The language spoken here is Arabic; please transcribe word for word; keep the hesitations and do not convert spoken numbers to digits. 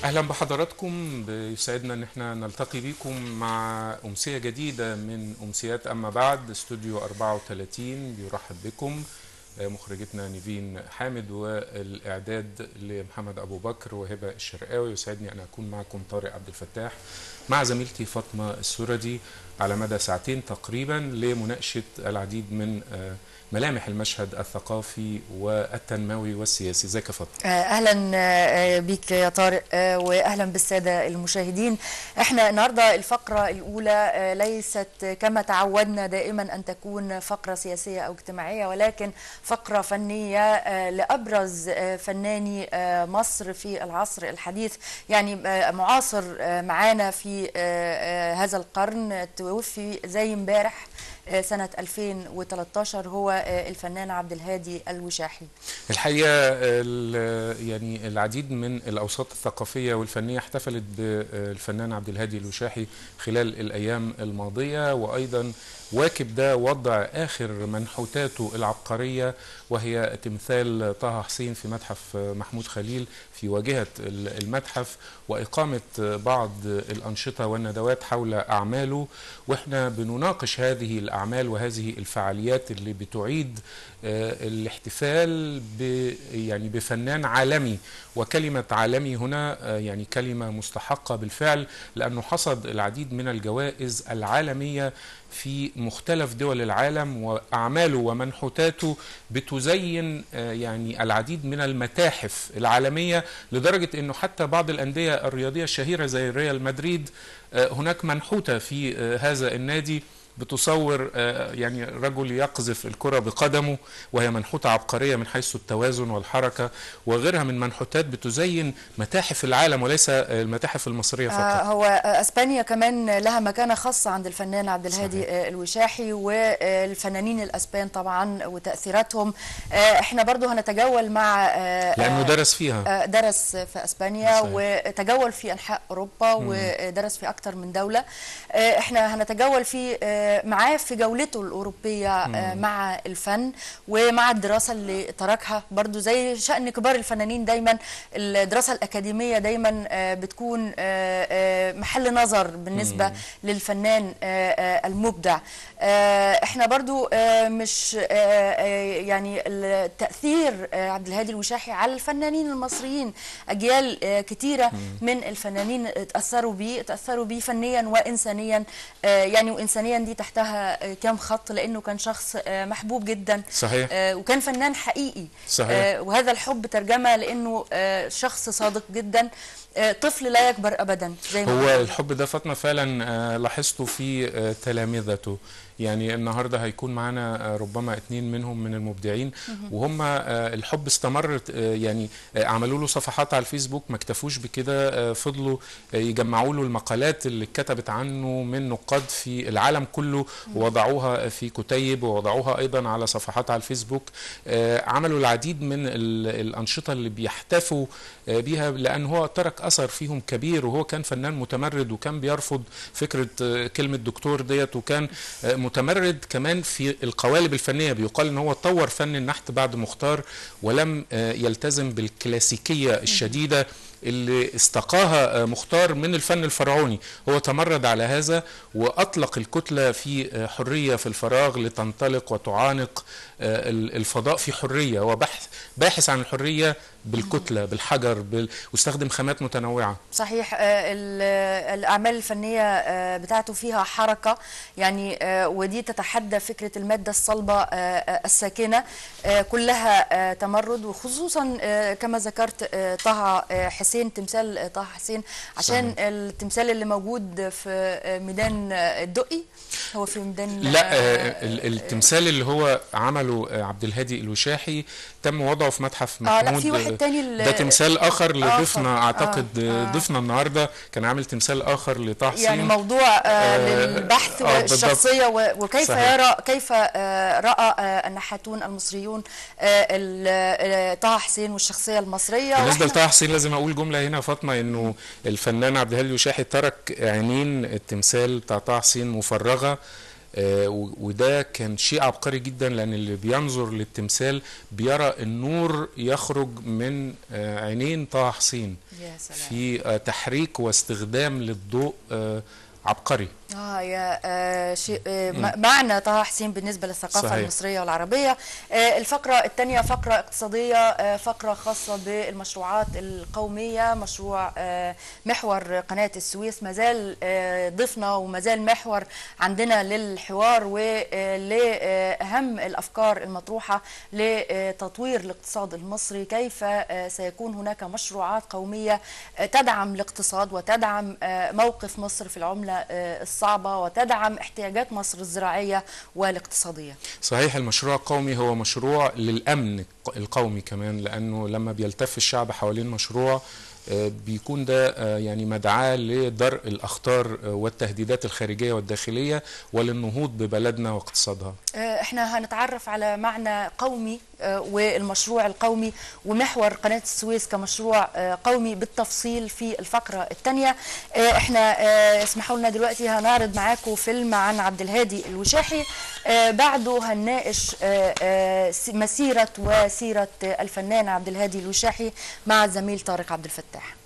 أهلا بحضراتكم. بيسعدنا إن احنا نلتقي بكم مع أمسية جديدة من أمسيات أما بعد. استوديو أربعة وثلاثين بيرحب بكم، مخرجتنا نيفين حامد، والإعداد لمحمد أبو بكر وهبة الشرقاوي. يسعدني أن أكون معكم طارق عبد الفتاح مع زميلتي فاطمة السردي على مدى ساعتين تقريبا لمناقشة العديد من ملامح المشهد الثقافي والتنموي والسياسي. ازيك يا فاطمه؟ اهلا بيك يا طارق، واهلا بالساده المشاهدين. احنا النهارده الفقره الاولى ليست كما تعودنا دائما ان تكون فقره سياسيه او اجتماعيه، ولكن فقره فنيه لابرز فناني مصر في العصر الحديث، يعني معاصر معانا في هذا القرن. توفي زي امبارح سنة ألفين وثلاثة عشر هو الفنان عبد الهادي الوشاحي. الحقيقة يعني العديد من الأوساط الثقافية والفنية احتفلت بالفنان عبد الهادي الوشاحي خلال الأيام الماضية، وأيضا واكب ده وضع آخر منحوتاته العبقرية، وهي تمثال طه حسين في متحف محمود خليل في واجهة المتحف، وإقامة بعض الأنشطة والندوات حول أعماله. وإحنا بنناقش هذه الأعمال وهذه الفعاليات اللي بتعيد الاحتفال ب يعني بفنان عالمي. وكلمة عالمي هنا يعني كلمة مستحقة بالفعل، لأنه حصد العديد من الجوائز العالمية في مختلف دول العالم، وأعماله ومنحوتاته بتزين يعني العديد من المتاحف العالمية، لدرجة أنه حتى بعض الأندية الرياضية الشهيرة زي ريال مدريد هناك منحوتة في هذا النادي بتصور يعني رجل يقذف الكرة بقدمه، وهي منحوتة عبقرية من حيث التوازن والحركة، وغيرها من منحوتات بتزين متاحف العالم وليس المتاحف المصرية فقط. آه هو اسبانيا كمان لها مكانة خاصة عند الفنان عبد الهادي صحيح. الوشاحي والفنانين الاسبان طبعا وتأثيراتهم. آه احنا برضو هنتجول مع آه لأنه درس فيها، آه درس في اسبانيا صحيح. وتجول في انحاء اوروبا م. ودرس في اكتر من دولة. آه احنا هنتجول في آه معاه في جولته الأوروبية مم. مع الفن ومع الدراسة اللي تركها، برضو زي شأن كبار الفنانين دايما الدراسة الأكاديمية دايما بتكون محل نظر بالنسبة مم. للفنان المبدع. احنا برضو مش يعني التأثير عبد الهادي الوشاحي على الفنانين المصريين، أجيال كتيرة مم. من الفنانين تأثروا بيه تأثروا بيه فنيا وإنسانيا، يعني وإنسانيا دي تحتها كام خط، لأنه كان شخص محبوب جدا صحيح، وكان فنان حقيقي صحيح. وهذا الحب ترجمة لأنه شخص صادق جدا، طفل لا يكبر أبدا زي ما هو الحب ده فاطمة فعلا لاحظته في تلامذته. يعني النهارده هيكون معانا ربما اتنين منهم من المبدعين، وهم الحب استمر. يعني عملوا له صفحات على الفيسبوك، ما اكتفوش بكده، فضلوا يجمعوا له المقالات اللي اتكتبت عنه من نقاد في العالم كله، ووضعوها في كتيب ووضعوها ايضا على صفحات على الفيسبوك. عملوا العديد من الانشطه اللي بيحتفوا بيها، لان هو ترك اثر فيهم كبير، وهو كان فنان متمرد وكان بيرفض فكره كلمه دكتور ديت، وكان متمرد كمان في القوالب الفنيه. بيقال ان هو طور فن النحت بعد مختار، ولم يلتزم بالكلاسيكيه الشديده اللي استقاها مختار من الفن الفرعوني. هو تمرد على هذا وأطلق الكتلة في حرية في الفراغ لتنطلق وتعانق الفضاء في حرية. هو بحث باحث عن الحرية بالكتلة بالحجر بال... واستخدم خامات متنوعة. صحيح. الأعمال الفنية بتاعته فيها حركة، يعني ودي تتحدى فكرة المادة الصلبة الساكنة، كلها تمرد. وخصوصا كما ذكرت طه حسين، تمثال طه حسين، عشان صحيح. التمثال اللي موجود في ميدان الدقي هو في ميدان لا التمثال اللي هو عمله عبد الهادي الوشاحي تم وضعه في متحف محمود. اه لا، في واحد تاني ده تمثال اخر لضيفنا آخر. اعتقد آه. ضيفنا النهارده كان عامل تمثال اخر لطه حسين، يعني موضوع آه للبحث آه والشخصيه وكيف صحيح. يرى كيف آه راى آه النحاتون المصريون آه طه حسين والشخصيه المصريه. بالنسبه لطه حسين لازم اقول جمله هنا فاطمه، انه الفنان عبد الهادي الوشاحي ترك عينين التمثال بتاع طه حسين مفرغه وده كان شيء عبقري جدا، لأن اللي بينظر للتمثال بيرى النور يخرج من عينين طه حسين في تحريك واستخدام للضوء عبقري. اه يا آه شيء آه معنى طه حسين بالنسبه للثقافه صحيح. المصريه والعربيه. آه الفقره الثانيه فقره اقتصاديه، آه فقره خاصه بالمشروعات القوميه. مشروع آه محور قناه السويس ما زال آه ضفنا وما زال محور عندنا للحوار ولاهم الافكار المطروحه لتطوير الاقتصاد المصري. كيف آه سيكون هناك مشروعات قوميه آه تدعم الاقتصاد وتدعم آه موقف مصر في العمله آه صعبة وتدعم احتياجات مصر الزراعية والاقتصادية. صحيح، المشروع القومي هو مشروع للأمن القومي كمان، لأنه لما بيلتف الشعب حوالين مشروع بيكون ده يعني مدعاة لدرء الأخطار والتهديدات الخارجية والداخلية وللنهوض ببلدنا واقتصادها. احنا هنتعرف على معنى قومي والمشروع القومي ومحور قناة السويس كمشروع قومي بالتفصيل في الفقرة الثانية. احنا اسمحوا لنا دلوقتي هنعرض معاكم فيلم عن عبد الهادي الوشاحي، بعده هنناقش مسيرة وسيرة الفنان عبد الهادي الوشاحي مع الزميل طارق عبد الفتاح.